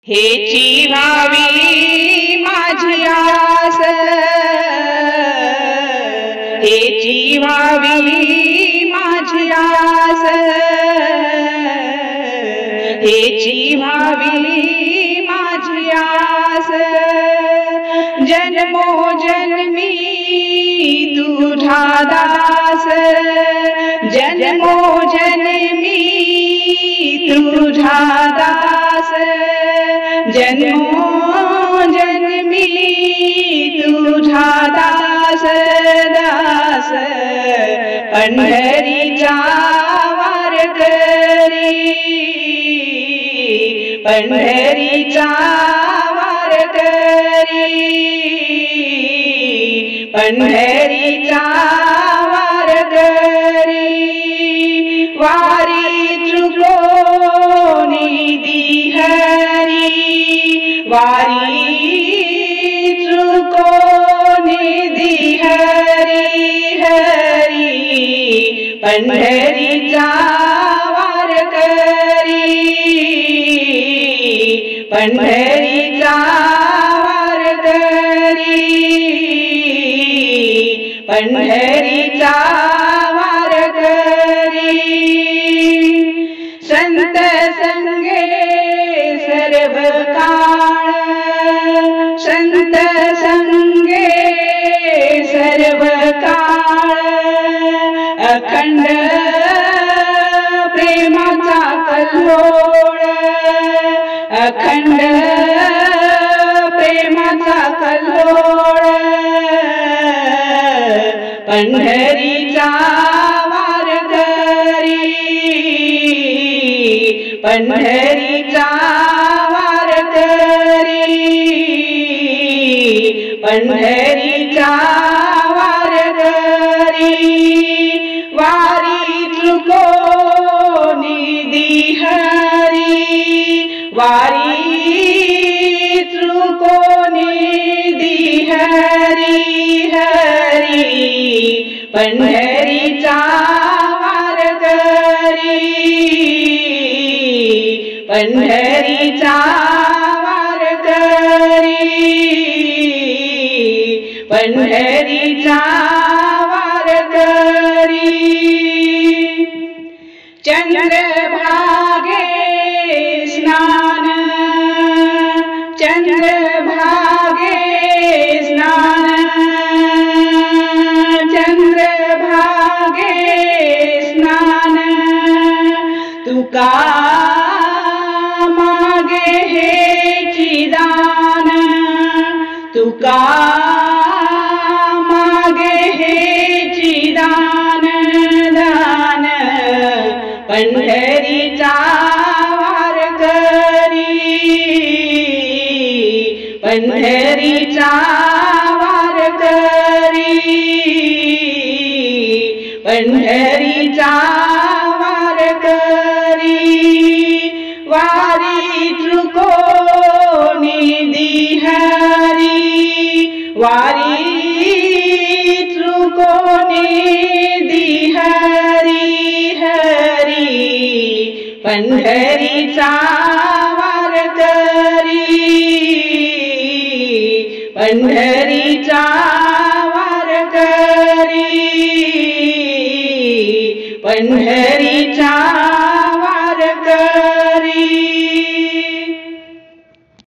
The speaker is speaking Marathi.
हेची व्हावी माझी आस, हेची व्हावी माझी आस, हेची व्हावी माझी आस। जन्मोजन्मी तुझा दास, जन्मोजन्मी तुझा दास, जन्मोजन्मी तुझा दास दास। पंढरीचा वारकरी, पंढरीचा वारकरी, पंढरीचा वारकरी। वारी चुकोनी दिहरी, वारी चुकोनी दिहरी हरी। पंढरीचा वारकरी, पंढरीचा वारकरी, पंढरीचा वारकरी। संत संगे सर्व काळ, संत संगे सर्व काळ। अखंड प्रेमाचा कल्लोळ, अखंड प्रेमाचा कल्लोळ। पंढरीचा वारकरी, पंढरीचा वारकरी, पंढरीचा वारकरी। वारी चुकोनी दिहरी, वारी चुकोनी दिहरी हरी। पंढरीचा वारकरी, पंढरीचा वारकरी, पंढरीचा वारकरी। चंद्रभागे स्नान, चंद्रभागे स्नान, चंद्रभागे स्नान। तुका मागे हेची दान, तुका मागे हेची दान दान। पंढरीचा वारकरी, पंढरीचा वारकरी, पंढरीचा वारकरी। वारी चुकोनी दिहरी, वारी चुकोनी दिहरी हरी। पंढरीचा वारकरी, पंढरीचा वारकरी, पंढरीचा